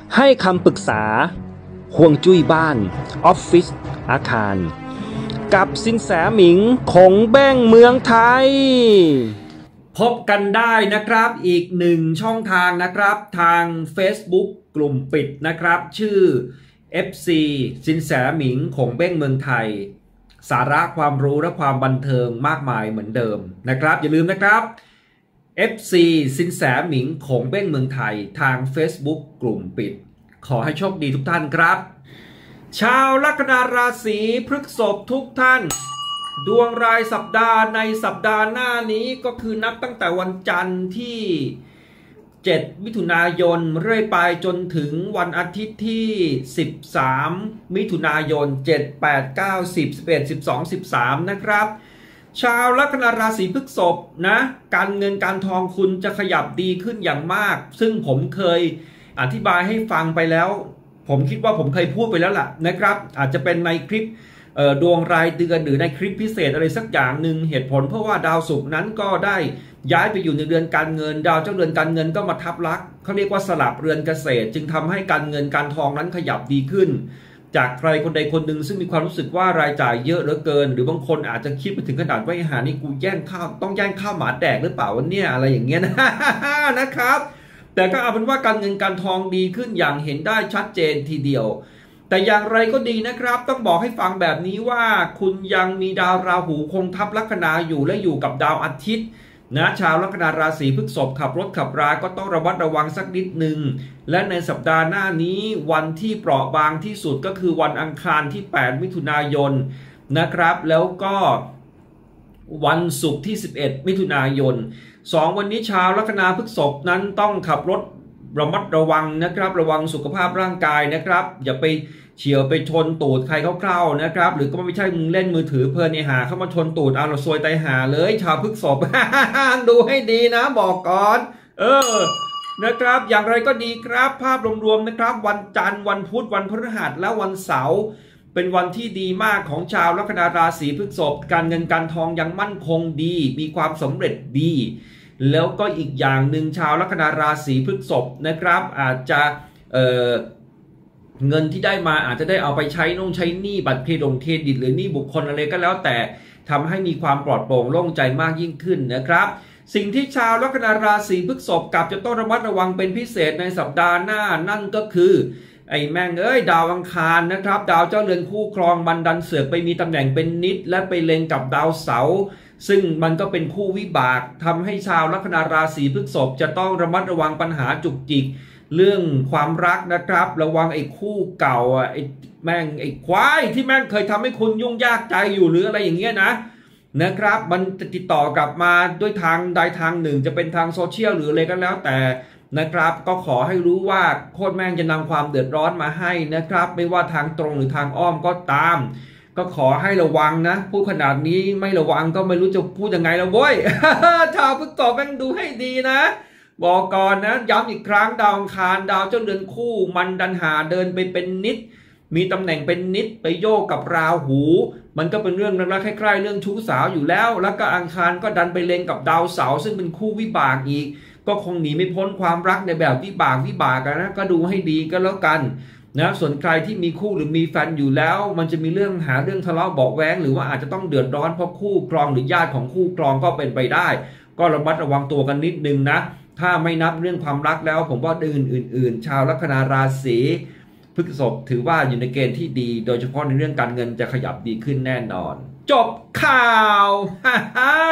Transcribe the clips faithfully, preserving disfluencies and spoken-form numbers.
ให้คำปรึกษาห่วงจุ้ยบ้านออฟฟิศอาคารกับสินแสหมิงคงแบ้งเมืองไทยพบกันได้นะครับอีกหนึ่งช่องทางนะครับทาง Facebook กลุ่มปิดนะครับชื่อ เอฟ ซี สินแสหมิงคงแบ้งเมืองไทยสาระความรู้และความบันเทิงมากมายเหมือนเดิมนะครับอย่าลืมนะครับ เอฟ ซี สินแสหมิงคงแบ้งเมืองไทยทาง Facebook กลุ่มปิดขอให้โชคดีทุกท่านครับชาวลัคนาราศีพฤษภทุกท่านดวงรายสัปดาห์ในสัปดาห์หน้านี้ก็คือนับตั้งแต่วันจันทร์ที่เจ็ดมิถุนายนเรื่อยไปจนถึงวันอาทิตย์ที่สิบสามมิถุนายนเจ็ด แปด เก้า สิบ สิบเอ็ด สิบสอง สิบสามนะครับชาวลัคนาราศีพฤษภนะการเงินการทองคุณจะขยับดีขึ้นอย่างมากซึ่งผมเคยอธิบายให้ฟังไปแล้วผมคิดว่าผมเคยพูดไปแล้วล่ะนะครับอาจจะเป็นในคลิปดวงรายเดือนหรือในคลิปพิเศษอะไรสักอย่างหนึ่งเหตุผลเพราะว่าดาวศุกร์นั้นก็ได้ย้ายไปอยู่ในเรือนการเงินดาวเจ้าเรือนการเงินก็มาทับลักเขาเรียกว่าสลับเรือนเกษตรจึงทำให้การเงินการทองนั้นขยับดีขึ้นจากใครคนใดคนหนึ่งซึ่งมีความรู้สึกว่ารายจ่ายเยอะเหลือเกินหรือบางคนอาจจะคิดไปถึงขนาดว่าหานี่กูแย่งข้าวต้องแย่งข้าวหมาแดกหรือเปล่าวันนี้อะไรอย่างเงี้ยนะนะครับแต่ก็เอาเป็นว่าการเงินการทองดีขึ้นอย่างเห็นได้ชัดเจนทีเดียวแต่อย่างไรก็ดีนะครับต้องบอกให้ฟังแบบนี้ว่าคุณยังมีดาวราหูคงทับลัคนาอยู่และอยู่กับดาวอาทิตย์นะชาวลัคนาราศีพฤษภขับรถขับราก็ต้องระมัดระวังสักนิดหนึ่งและในสัปดาห์หน้านี้วันที่เปราะบางที่สุดก็คือวันอังคารที่แปดมิถุนายนนะครับแล้วก็วันศุกร์ที่สิบเอ็ดมิถุนายนสองวันนี้ชาวลัคนาพฤษภนั้นต้องขับรถระมัดระวังนะครับระวังสุขภาพร่างกายนะครับอย่าไปเฉียวไปชนตูดใครคร่าวๆนะครับหรือก็ไม่ใช่มึงเล่นมือถือเพลินในหาเข้ามาชนตูดเอาเราซวยไตหาเลยชาวพฤษภ ดูให้ดีนะบอกก่อนเออนะครับอย่างไรก็ดีครับภาพรวมๆนะครับวันจันทร์วันพุธวันพฤหัสและวันเสาร์เป็นวันที่ดีมากของชาวลัคนาราศีพฤษภการเงินการทองยังมั่นคงดีมีความสำเร็จดีแล้วก็อีกอย่างหนึ่งชาวลัคนาราศีพฤษภนะครับอาจจะเอ่อเงินที่ได้มาอาจจะได้เอาไปใช้นงใช้หนี้บัตรเครดิตหรือหนี้บุคคลอะไรก็แล้วแต่ทำให้มีความปลอดโปร่งโล่งใจมากยิ่งขึ้นนะครับสิ่งที่ชาวลัคนาราศีพฤษภกับจะต้องระมัดระวังเป็นพิเศษในสัปดาห์หน้านั่นก็คือไอ้แม่งเอ้ยดาวอังคารนะครับดาวเจ้าเรือนคู่ครองมันดันเสือกไปมีตำแหน่งเป็นนิดและไปเล็งกับดาวเสาร์ซึ่งมันก็เป็นคู่วิบากทำให้ชาวลัคนาราศีพฤษภจะต้องระมัดระวังปัญหาจุกจิกเรื่องความรักนะครับระวังไอ้คู่เก่าไอ้แม่งไอ้ควายที่แม่งเคยทำให้คุณยุ่งยากใจอยู่หรืออะไรอย่างเงี้ยนะนะครับมันจะติดต่อกลับมาด้วยทางใดทางหนึ่งจะเป็นทางโซเชียลหรืออะไรก็แล้วแต่นะครับก็ขอให้รู้ว่าโคตรแม่งจะนำความเดือดร้อนมาให้นะครับไม่ว่าทางตรงหรือทางอ้อมก็ตามก็ขอให้ระวังนะพูดขนาดนี้ไม่ระวังก็ไม่รู้จะพูดยังไงแล้วเว้ย ชาวพฤษภแม่งดูให้ดีนะบอกก่อนนะย้ำอีกครั้งดาวอังคารดาวเจ้าเรือนคู่มันดันหาเดินไปเป็นนิดมีตำแหน่งเป็นนิดไปโยกกับราหูมันก็เป็นเรื่องรักๆใกล้ๆเรื่องชู้สาวอยู่แล้วแล้วก็อังคารก็ดันไปเล็งกับดาวเสาร์ซึ่งเป็นคู่วิบากอีกก็คงหนีไม่พ้นความรักในแบบวิบากวิบากกันนะก็ดูให้ดีก็แล้วกันนะส่วนใครที่มีคู่หรือมีแฟนอยู่แล้วมันจะมีเรื่องหาเรื่องทะเลาะเบาะแว้งหรือว่าอาจจะต้องเดือดร้อนเพราะคู่ครองหรือญาติของคู่ครองก็เป็นไปได้ก็ระมัดระวังตัวกันนิดนึงนะถ้าไม่นับเรื่องความรักแล้วผมว่าอื่นอื่นๆชาวลัคนาราศีพฤษภถือว่าอยู่ในเกณฑ์ที่ดีโดยเฉพาะในเรื่องการเงินจะขยับดีขึ้นแน่นอนจบข่าวฮ่าฮ่า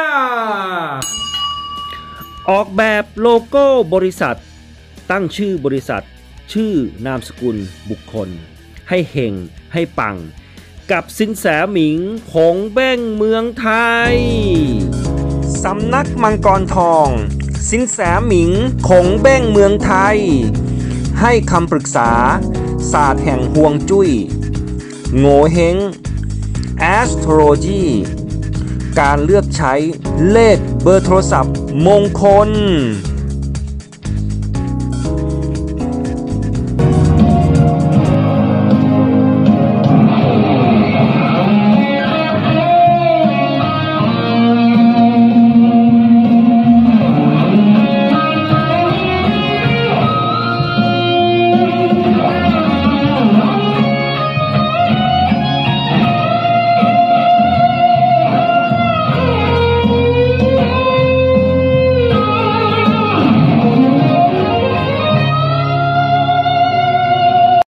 ออกแบบโลโก้บริษัทตั้งชื่อบริษัทชื่อนามสกุลบุคคลให้เฮงให้ปังกับสินแสหมิงคงแบ้งเมืองไทยสำนักมังกรทองสินแสหมิงคงแบ้งเมืองไทยให้คำปรึกษาศาสตร์แห่งฮวงจุ้ยโง่เฮง Astrology การเลือกใช้เลขเบอร์โทรศัพท์มงคล